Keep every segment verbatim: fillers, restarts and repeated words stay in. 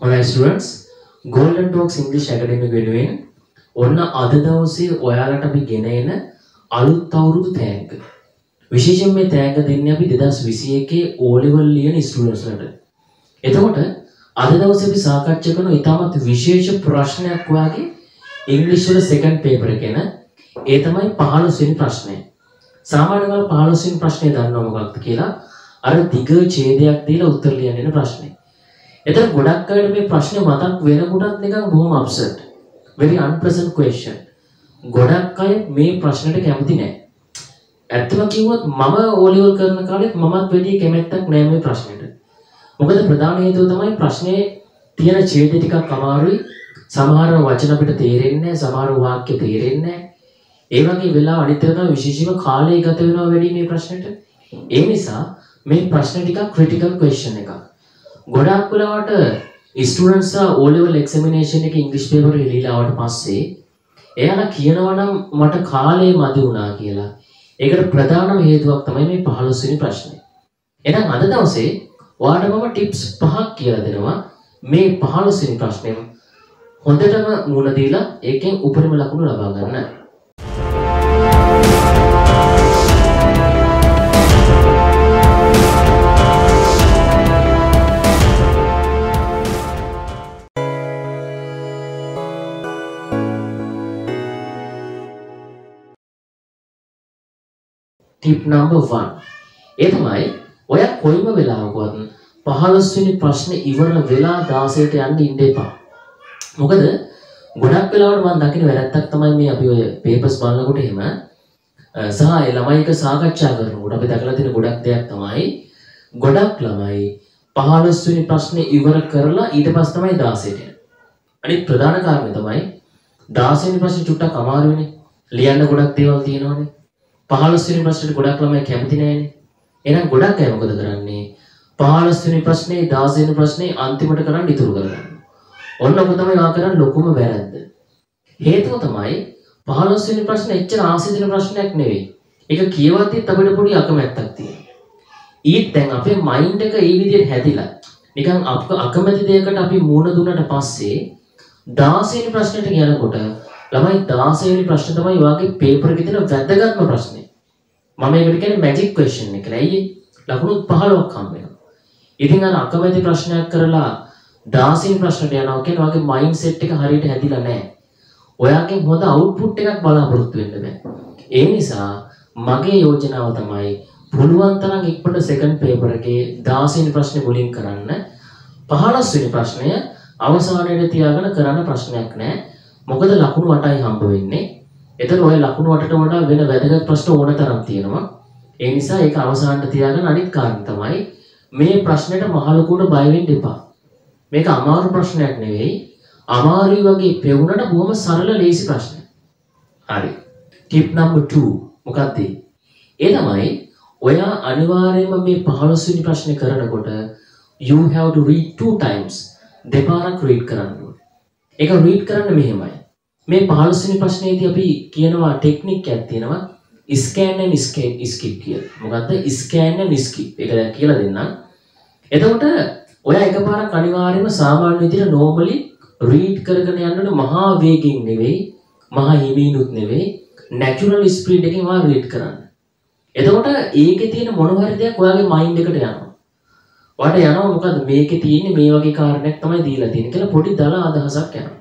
Alright students, Golden Talks English Academy වෙනුවෙන් ඔන්න අද දවසේ ඔයාලට අපි ගෙන එන අලුත් අවුරුදු තෑග්ග. විශේෂයෙන් මේ තෑග්ග දෙන්නේ අපි දෙදාස් විසි එකේ O level ලියන ස්ටුඩන්ට්ස් ලට. එතකොට අද දවසේ අපි සාකච්ඡා කරන ඉතාමත් විශේෂ ප්‍රශ්නයක් වාගේ ඉංග්‍රීසි වල සෙකන්ඩ් පේපර් එක ගැන. ඒ තමයි පහළොස් වෙනි ප්‍රශ්නය. සාමාන්‍යයෙන් ඔයාලා පහළොස් වෙනි ප්‍රශ්නේ දන්නව මොකක්ද කියලා? අර දිග ඡේදයක් දීලා උත්තර ලියන්න එන ප්‍රශ්නේ. එතන ගොඩක් අයට මේ ප්‍රශ්නේ මතක් වෙනකොටත් නිකන් බොහොම අප්සෙට්. very unpleasant question. ගොඩක් අය මේ ප්‍රශ්නෙට කැමති නැහැ. ඇත්තම කිව්වොත් මම O level කරන කාලෙත් මමත් වැඩි කැමැත්තක් නැහැ මේ ප්‍රශ්නෙට. මොකද ප්‍රධාන හේතුව තමයි ප්‍රශ්නේ තියෙන ඡේද ටිකක් අමාරුයි. සමහර වචන අපිට තේරෙන්නේ නැහැ, සමහර වාක්‍ය තේරෙන්නේ නැහැ. ඒ වගේ වෙලාව අනිත් එක තමයි විශේෂම කාලය ගත වෙනවා වැඩි මේ ප්‍රශ්නෙට. ඒ නිසා මේ ප්‍රශ්න ටිකක් critical question එකක්. ගොඩාක් වෙලාවට ස්ටුඩන්ට්ස් O level examination එකේ ඉංග්‍රීසි පේපර් එක ලියලා ආවට පස්සේ එයාලා කියනවා නම් මට කාලය මදි වුණා කියලා. ඒකට ප්‍රධානම හේතුවක් තමයි මේ පහළොස් වෙනි ප්‍රශ්නේ. එහෙනම් අද දවසේ ඔයාලට මම ටිප්ස් පහක් කියලා දෙනවා මේ පහළොස් වෙනි ප්‍රශ්නේම හොඳටම මුණ දීලා ඒකෙන් උපරිම ලකුණු ලබා ගන්න. Tip number one. ඒ තමයි ඔයා කොයිම වෙලාවකවත් පහළොස් වෙනි ප්‍රශ්නේ ඉවර වෙලා දාසයට යන්න ඉන්න එපා. මොකද ගොඩක් වෙලාවට මම දකින වැරද්දක් තමයි මේ අපි ඔය පේපර්ස් බලනකොට එහෙම සහ ඒ ළමයි එක සාකච්ඡා කරනකොට අපි දැකලා තියෙන ගොඩක් දෙයක් තමයි ගොඩක් ළමයි පහළොස් වෙනි ප්‍රශ්නේ ඉවර කරලා ඊට පස්සේ තමයි දාසයට යන්නේ. අනිත් ප්‍රධාන කාරණේ තමයි දාස වෙනි ප්‍රශ්නේ චුට්ටක් අමාරුයිනේ. ලියන්න ගොඩක් දේවල් තියෙනවානේ. පහළොස් වෙනි ප්‍රශ්නෙට ගොඩක් ළමයි කැමති නැහැනේ. එහෙනම් ගොඩක් අය මොකද කරන්නේ? පහළොස් වෙනි ප්‍රශ්නේ දහස් වෙනි ප්‍රශ්නේ අන්තිමට කරන් ඉතුරු කරගන්නවා. ඔන්න ඔබ තමයි ආ කරන් ලොකුම වැරද්ද. හේතුව තමයි පහළොස් වෙනි ප්‍රශ්නේ එච්චර ආසි දෙන ප්‍රශ්නයක් නෙවෙයි. ඒක කියවද්දිත් අපිට පොඩි අකමැත්තක් තියෙනවා. ඊත් දැන් අපේ මයින්ඩ් එක ඒ විදිහට හැදිලා නිකන් අකමැති දෙයකට අපි මූණ දුන්නට පස්සේ දහස් වෙනි ප්‍රශ්නෙට යනකොට ළමයි දහස් වෙනි ප්‍රශ්න තමයි වාගේ පේපර් එකේ තියෙන වැදගත්ම ප්‍රශ්නේ. මම ඒකට කියන්නේ මැජික් ක්වෙස්චන් එක. ඇයි? ලකුණු පහළොවක් හම්බ වෙනවා. ඉතින් අර අකමැති ප්‍රශ්නයක් කරලා දහස් වෙනි ප්‍රශ්නට යනවා කියන වගේ මයින්ඩ් සෙට් එක හරියට හැදිලා නැහැ. ඔයාගෙන් හොඳ අවුට්පුට් එකක් බලාපොරොත්තු වෙන්න බෑ. ඒ නිසා මගේ යෝජනාව තමයි පුළුවන් තරම් ඉක්මනට සෙකන්ඩ් පේපර් එකේ දහස් වෙනි ප්‍රශ්නේ මුලින් කරන්න. පහළොස් වෙනි ප්‍රශ්නය අවසානයේ තියාගෙන කරන්න ප්‍රශ්නයක් නැහැ. මොකද ලකුණු අටයි හම්බ වෙන්නේ. එතන ඔය ලකුණු අටට වඩා වෙන වැදගත් ප්‍රශ්න ඕන තරම් තියෙනවා. ඒ නිසා ඒක අවසානට තියාගෙන අනිත් කාරණා තමයි මේ ප්‍රශ්නෙට මහලකුණ බය වෙන්න එපා. මේක අමාරු ප්‍රශ්නයක් නෙවෙයි. අමාරුයි වගේ පෙවුනට බොහොම සරල ලේසි ප්‍රශ්නයක්. හරි. ටිප් නම්බර් two මොකක්ද? ඒ තමයි ඔයා අනිවාර්යයෙන්ම මේ පහළොස් වෙනි ප්‍රශ්නේ කරනකොට you have to read two times. දෙපාරක් read කරන්න ඕනේ. ඒක read කරන්න මෙහෙමයි. මේ පහළොස් වෙනි ප්‍රශ්නේදී අපි කියනවා ටෙක්නික් එකක් තියෙනවා scan and skip skip කියලා. මොකද්ද scan and skip? ඒක දැන් කියලා දෙන්නම්. එතකොට ඔයා එකපාරක් අනිවාර්යයෙන්ම සාමාන්‍ය විදිහට normally read කරගෙන යන්න මහා වේගෙන් නෙවෙයි, මහා හිමිනුත් නෙවෙයි, natural speed එකකින් ඔයා read කරන්න. එතකොට ඒකේ තියෙන මොන හරි දෙයක් ඔයාගේ mind එකට යනවා. ඔයාට යනවා මොකද මේකේ තියෙන්නේ මේ වගේ කාරණයක් තමයි දීලා තියෙන්නේ කියලා පොඩි දල අදහසක් යනවා.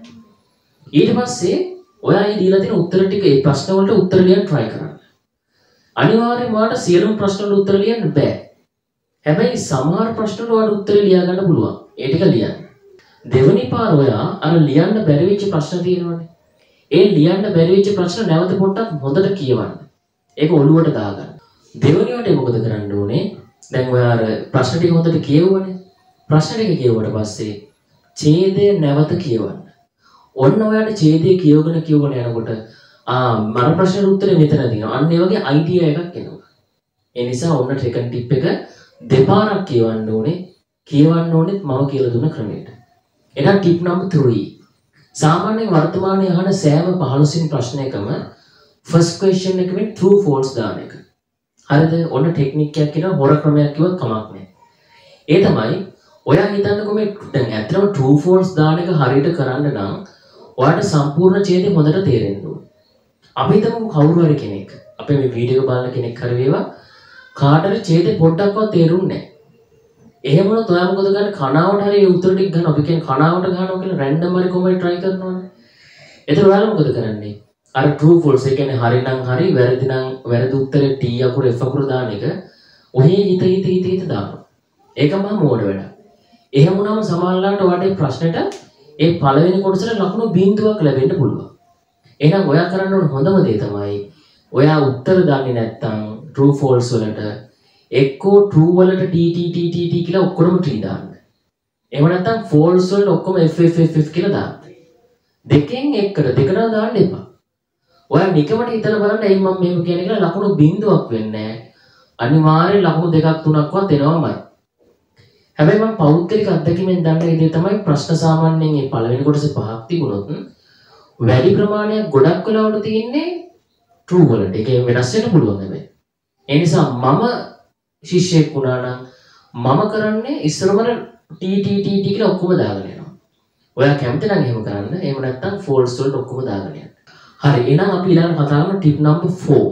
ඊට පස්සේ ඔයා මේ දීලා තියෙන උත්තර ටික ඒ ප්‍රශ්න වලට උත්තර ලියන්න try කරන්න. අනිවාර්යයෙන්ම ඔයාට සියලුම ප්‍රශ්න වලට උත්තර ලියන්න බෑ. හැබැයි සමහර ප්‍රශ්න වලට ඔයාට උත්තර ලියා ගන්න පුළුවන්. ඒ ටික ලියන්න. දෙවෙනි පාර ඔයා අර ලියන්න බැරි වෙච්ච ප්‍රශ්න තියෙනවනේ. ඒ ලියන්න බැරි වෙච්ච ප්‍රශ්න නැවත පොඩ්ඩක් හොඳට කියවන්න. ඒක ඔළුවට දාගන්න. දෙවෙනි වටේ මොකද කරන්න ඕනේ? දැන් ඔයා අර ප්‍රශ්න ටික හොඳට කියවුවනේ. ප්‍රශ්න ටික කියවුවට පස්සේ ඡේදය නැවත කියවන්න. ඔන්න ඔයාට ඡේදය කියවගෙන කියවගෙන යනකොට ආ මර ප්‍රශ්නෙට උත්තරේ මෙතන තියෙනවා. අන්න ඒ වගේ අයිඩියා එකක් එනවා. ඒ නිසා ඔන්න සෙකන්ඩ් ටිප් එක දෙපාරක් කියවන්න ඕනේ. කියවන්න ඕනෙත් මම කියලා දුන්න ක්‍රමයට. එහෙනම් ටිප් නම්බර් three. සාමාන්‍යයෙන් වර්තමානයේ අහන සෑම පහළොස් වෙනි ප්‍රශ්නයකම ෆස්ට් ක්වෙස්චන් එකෙන් true false දාන එක. හරිද? ඔන්න ටෙක්නික් එකක් කියනවා හොර ක්‍රමයක් කිව්වත් කමක් නැහැ. ඒ තමයි ඔයා හිතන්නකෝ මේ දැන් ඇත්තටම true false දාන එක හරියට කරන්න නම් ඔයාට සම්පූර්ණ ඡේදය හොඳට තේරෙන්න ඕනේ. අපි හිතමු කවුරු හරි කෙනෙක් අපේ මේ වීඩියෝ එක බලන කෙනෙක් හරි වේවා කාටද ඡේදය පොඩ්ඩක්වත් තේරුන්නේ නැහැ. එහෙම වුණොත් ඔයා මොකද ගන්නේ? කනාවට හරි උත්තර ටික ගන්න. අපි කියන්නේ කනාවට ගන්නවා කියලා රැන්ඩම් හරි කොහොමද try කරනවනේ. එතකොට ඔයාලා මොකද කරන්නේ? අර true false ඒ කියන්නේ හරි නම් හරි වැරදි නම් වැරදි උත්තරේ T අකුර F අකුර දාන එක ඔහේ හිත හිත හිත හිත දානවා. ඒක මහා මෝඩ වැඩක්. එහෙම වුණාම සමහරවිට ඔයාට මේ ප්‍රශ්නෙට ඒ පළවෙනි කොටසට ලකුණු බිංදුවක් ලැබෙන්න පුළුවන්. එහෙනම් ඔයා කරන්න ඕන හොඳම දේ තමයි ඔයා උත්තර දන්නේ නැත්නම් true false වලට එක්කෝ true වලට t t t t t කියලා ඔක්කොම t දාන්න. එහෙම නැත්නම් false වලට ඔක්කොම f f f f කියලා දාන්න. දෙකෙන් එකකට දෙකට දාන්න එපා. ඔයා නිකමට හිතලා බලන්න එයි මම මේක කියන්නේ කියලා ලකුණු බිංදුවක් වෙන්නේ නැහැ. අනිවාර්යෙන් ලකුණු දෙකක් තුනක්වත් එනවාමයි. හැබැයි මම පෞද්ගලික අත්දැකීමෙන් දන්න දේ තමයි ප්‍රශ්න සාමාන්‍යයෙන් මේ පළවෙනි කොටසේ පහක් තිබුණොත් වැඩි ප්‍රමාණයක් ගොඩක් වෙලාවට තියෙන්නේ true වලට. ඒක වෙනස් වෙන්න පුළුවන් හැබැයි. ඒ නිසා මම ශිෂ්‍යෙක් වුණා නම් මම කරන්නේ ඉස්සරම t t t t කියලා ඔක්කොම දාගෙන යනවා. ඔයා කැමති නම් එහෙම කරන්න. එහෙම නැත්නම් false වලට ඔක්කොම දාගෙන යන්න. හරි. එහෙනම් අපි ඊළඟ කතා කරමු tip number four.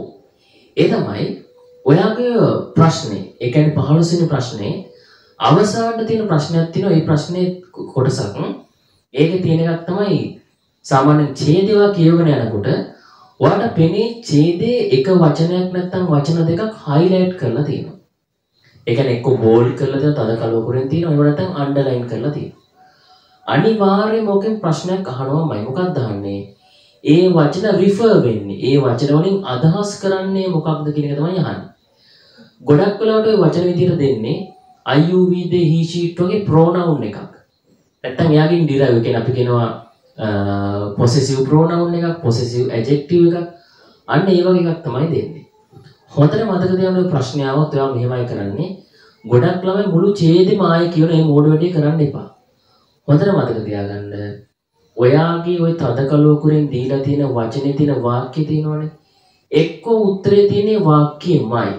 ඒ තමයි ඔයාගේ ප්‍රශ්නේ. ඒ කියන්නේ පහළොස් වෙනි ප්‍රශ්නේ අවසානයේ තියෙන ප්‍රශ්නයක් තියෙනවා. ඒ ප්‍රශ්නේ කොටසක්. ඒකේ තියෙන එකක් තමයි සාමාන්‍ය ඡේදය කියවගෙන යනකොට ඔයාලට පෙනේ ඡේදයේ එක වචනයක් නැත්නම් වචන දෙකක් highlight කරලා තියෙනවා. ඒ කියන්නේ එක්ක bold කරලා තියෙනවා, තද කළුවකුරෙන් තියෙනවා, එහෙම නැත්නම් underline කරලා තියෙනවා. අනිවාර්යයෙන් මොකෙන් ප්‍රශ්නයක් අහනවාමයි. මොකක්ද අහන්නේ? ඒ වචන refer වෙන්නේ. ඒ වචන වලින් අදහස් කරන්නේ මොකක්ද කියන එක තමයි අහන්නේ. ගොඩක් වෙලාවට ওই වචන විදිහට දෙන්නේ I U V they he she it වගේ pronoun එකක්. නැත්තම් එයාගෙන් derive කියන්නේ අපි කියනවා possessive pronoun එකක්, possessive adjective එකක්. අන්න ඒ වගේ එකක් තමයි දෙන්නේ. හොඳට මතක තියාගන්න ප්‍රශ්න ආවොත් ඔයා මෙහෙමයි කරන්නේ. ගොඩක් ළමයි මුළු ඡේදෙම ආයේ කියන මේ මෝඩ වැඩේ කරන්න එපා. හොඳට මතක තියාගන්න. ඔයාගේ ওই තද කළුවකුරෙන් දීලා තියෙන වචනේ තියෙන වාක්‍ය තියෙනවනේ. එක්ක උත්තරේ තියෙන වාක්‍යෙමයි.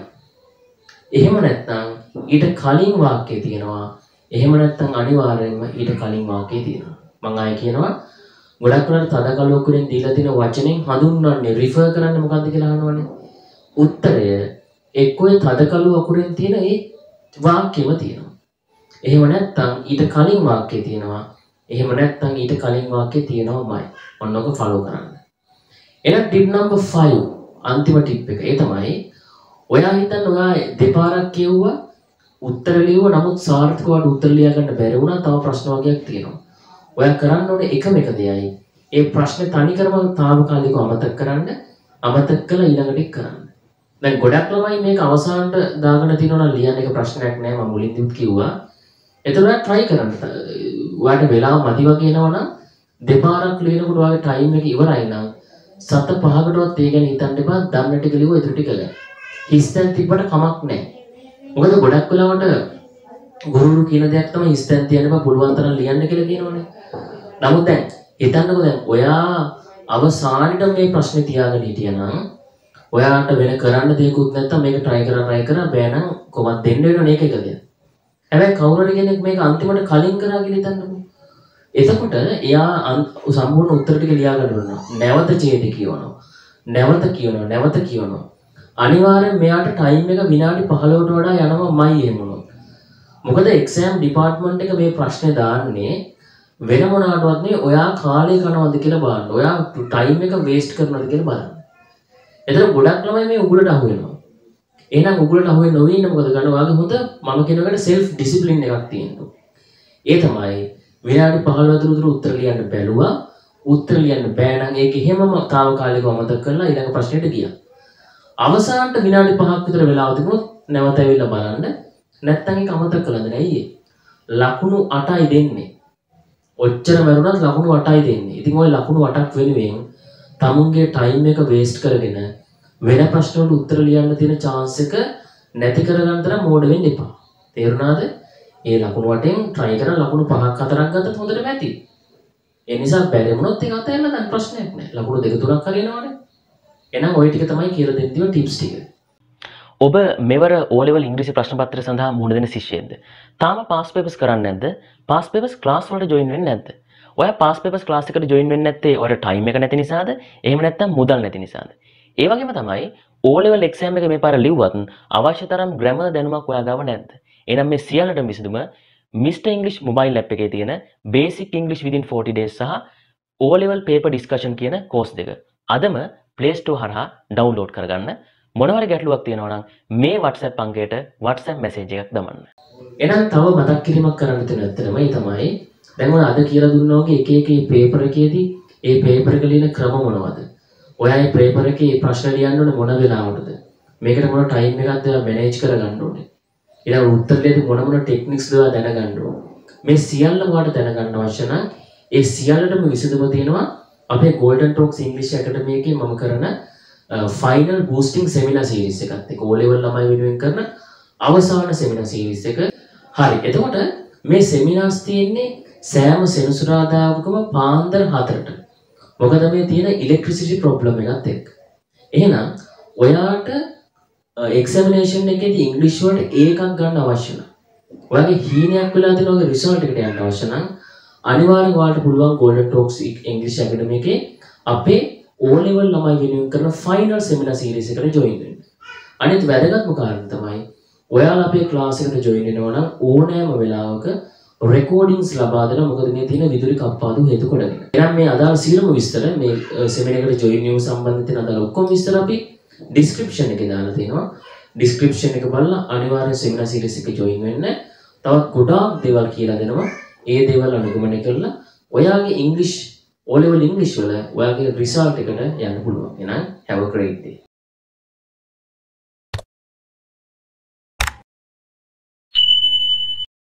එහෙම නැත්නම් ඊට කලින් වාක්‍යය තියෙනවා. එහෙම නැත්නම් අනිවාර්යයෙන්ම ඊට කලින් වාක්‍යය තියෙනවා. මම ආයෙ කියනවා ගොඩක් වෙලාවට තද කළුවකුරෙන් දීලා තියෙන වචනෙන් හඳුන්වන්නේ රිෆර් කරන්න මොකද්ද කියලා අහනවනේ. උත්තරය එක්කෝ තද කළුවකුරෙන් තියෙන ඒ වාක්‍යෙම තියෙනවා. එහෙම නැත්නම් ඊට කලින් වාක්‍යය තියෙනවා. එහෙම නැත්නම් ඊට කලින් වාක්‍යය තියෙනවමයි. ඔන්නෝක ෆලෝ කරන්න. එහෙනම් ටිප් නම්බර් five අන්තිම ටිප් එක. ඒ තමයි ඔයා හිතන්න ඔයා දෙපාරක් කියුවා උත්තර ලියුවා නමුත් සාර්ථකව උත්තර ලියා ගන්න බැරි වුණා. තව ප්‍රශ්න වර්ගයක් තියෙනවා. ඔයා කරන්න ඕනේ එකම එක දෙයයි. ඒ ප්‍රශ්නේ තනිකරම తాවකාලිකව අමතක කරන්න. අමතක කළා ඊළඟට කරන්න. දැන් ගොඩක් ළමයි මේක අවසානට දාගෙන තියනවා නම් ලියන්න එක ප්‍රශ්නයක් නෑ. මම මුලින්දිත් කිව්වා. එතකොට try කරන්න. ඔයාට වෙලාව මදි වගේ එනවනම් දෙපාරක් ලියනකොට ඔයාගේ ටයිම් එක ඉවරයි නම් සත පහකටවත් ඒ ගැන හිතන්න එපා. දන්න ටික ලියුවා ඉතුරු ටික ගන්න. හිස්තැන් තිබ්බට කමක් නැහැ. මොකද ගොඩක් වෙලාවට ගුරුවරු කියන දෙයක් තමයි හිස්තැන් තියන්න බෑ පුළුවන් තරම් ලියන්න කියලා කියනවනේ. නමුත් දැන් හිතන්නකෝ දැන් ඔයා අවසානෙට මේ ප්‍රශ්නේ තියාගෙන හිටියනම් ඔයාට වෙන කරන්න දෙයක්වත් නැත්තම් මේක try කරලා try කරලා බෑ නම් කොහොමද දෙන්න වෙනවනේ ඒක එක දෙයක්. හැබැයි කවුරු හරි කෙනෙක් මේක අන්තිමට කලින් කරා කියලා හිතන්නකෝ. එතකොට එයා සම්පූර්ණ උත්තර ටික ලියා ගන්න ඕන. නැවත ඡේද කියවනවා. නැවත කියවනවා. නැවත කියවනවා. අනිවාර්යෙන් මෙයාට ටයිම් එක විනාඩි පහළොවට වඩා යනවාමයි එහෙම වුණොත්. මොකද එක්සෑම් ඩිපාර්ට්මන්ට් එක මේ ප්‍රශ්නේ දාන්නේ වෙන මොනකටවත් නෙවෙයි ඔයා කාලය කනවද කියලා බලන්න. ඔයා ටයිම් එක වේස්ට් කරනවද කියලා බලන්න. එතන ගොඩක් ළමයි මේ උගලට අහු වෙනවා. එහෙනම් උගලට අහු වෙන්නේ නොවේ ඉන්න මොකද ගන්න ඔයාගේ හොඳ මම කියනකට සෙල්ෆ් ඩිසිප්ලින් එකක් තියෙනවා. ඒ තමයි විනාඩි පහළොව ඇතුළත උත්තර ලියන්න බැලුවා. උත්තර ලියන්න බෑ නම් ඒක එහෙමම తాවකාලිකව අමතක කරලා ඊළඟ ප්‍රශ්නෙට ගියා. අවසානට විනාඩි පහක් විතර වෙලාව තිබුණොත් නැවත ඇවිල්ලා බලන්න. නැත්තම් ඒක අමතක කළාද නැයි. ලකුණු අටයි දෙන්නේ. ඔච්චර මරුණත් ලකුණු අටයි දෙන්නේ. ඉතින් ওই ලකුණු අටක් වෙනුවෙන් තමුන්ගේ ටයිම් එක වේස්ට් කරගෙන වෙන ප්‍රශ්න වලට උත්තර ලියන්න තියෙන chance එක නැති කරගන්න තරම් මෝඩ වෙන්න එපා. තේරුණාද? ඒ ලකුණු වටෙන් try කරලා ලකුණු පහක් හතරක් ගත්තත් හොඳටම ඇති. ඒ නිසා බැරි වුණොත් ඒක අතහැරලා දැන් ප්‍රශ්නයක් නැහැ. ලකුණු දෙක තුනක් හරියනවනේ. එහෙනම් ওই ටික තමයි කියලා දෙන්න තියෙන ටිප්ස් ටික. ඔබ මෙවර O level ඉංග්‍රීසි ප්‍රශ්න පත්‍රය සඳහා මුහුණ දෙන ශිෂ්‍යයෙක්ද? තාම පාස් පේපර්ස් කරන්නේ නැද්ද? පාස් පේපර්ස් ක්ලාස් වලට ජොයින් වෙන්නේ නැද්ද? ඔයා පාස් පේපර්ස් ක්ලාස් එකට ජොයින් වෙන්නේ නැත්තේ ඔයාලට ටයිම් එක නැති නිසාද? එහෙම නැත්නම් මුදල් නැති නිසාද? ඒ වගේම තමයි O level exam එක මේ පාර ලිව්වත් අවශ්‍ය තරම් grammar දැනුමක් ඔයා ගාව නැද්ද? එහෙනම් මේ සියල්ලටම විසඳුම මිස්ටර් English mobile app එකේ තියෙන basic English within forty days සහ O level paper discussion කියන course දෙක. අදම Play Store හරහා download කරගන්න. මොනවාරි ගැටලුවක් තියෙනවා නම් මේ WhatsApp අංකයට WhatsApp message එකක් දමන්න. එහෙනම් තව මතක් කිරීමක් කරන්න තියෙන ඇත්තටම ඒ තමයි දැන් ඔය අද කියලා දුන්නා වගේ එක එක මේ පේපර් එකේදී ඒ පේපර් එක ලියන ක්‍රම මොනවද? ඔයා මේ පේපර් එකේ ප්‍රශ්න ලියන්න ඕනේ මොන වෙලාවටද? මේකට මොන ටයිම් එකක්ද ඔයා මැනේජ් කරගන්න ඕනේ. ඊළඟ උත්තර දෙන්න මොන මොන ටෙක්නික්ස් ද ඔයා දැනගන්න ඕනේ. මේ සියල්ලම ඔයාලට දැනගන්න අවශ්‍ය නම් ඒ සියල්ලටම විසඳුම තියෙනවා අපේ Golden Talks English Academy එකේ මම කරන ෆයිනල් බූස්ටිං සෙමිනාර් සීරීස් එකත් එක්ක O level ළමයි වෙනුවෙන් කරන අවසාන සෙමිනාර් සීරීස් එක. හරි. එතකොට මේ සෙමිනාර්ස් තියෙන්නේ සෑම සෙනසුරාදාකම පාන්දර හතරට. මොකද මේ තියෙන ඉලෙක්ට්‍රිසිටි ප්‍රොබ්ලම් එකත් එක්ක. එහෙනම් ඔයාට එක්සැමිනේෂන් එකේදී ඉංග්‍රීසි වලට ඒකක් ගන්න අවශ්‍ය නැහැ. ඔයාගේ හීනයක් වෙලා තියෙන ඔගේ රිසල්ට් එකට යන්න අවශ්‍ය නම් අනිවාර්යෙන් ඔයාලට පුළුවන් Golden Talks English Academy එකේ අපේ O level ළමයි වෙනුවෙන් කරන ෆයිනල් සෙමිනාර් සීරීස් එකට ජොයින් වෙන්න. අනිත් වැදගත්ම කාරණා තමයි ඔයාලා අපේ ක්ලාස් එකට ජොයින් වෙනවා නම් ඕනෑම වෙලාවක රෙකෝඩින්ග්ස් ලබා දෙනවා. මොකද මේ තියෙන විදුලි කප්පාදු හේතු කොටගෙන. එහෙනම් මේ අදාළ සියලුම විස්තර මේ සෙමිනාර් එකට ජොයින් වීම සම්බන්ධ තියෙන අදාළ ඔක්කොම විස්තර අපි ඩිස්ක්‍රිප්ෂන් එකේ දාලා තියෙනවා. ඩිස්ක්‍රිප්ෂන් එක බලලා අනිවාර්යෙන් සෙමිනාර් සීරීස් එකේ ජොයින් වෙන්න. තවත් ගොඩාක් දේවල් කියලා දෙනවා. ඒ දේවල් අනුගමනය කරලා ඔයාගේ ඉංග්‍රීසි O level English වල ඔයාගේ රිසල්ට් එකට යන්න පුළුවන්. එහෙනම් have a great day.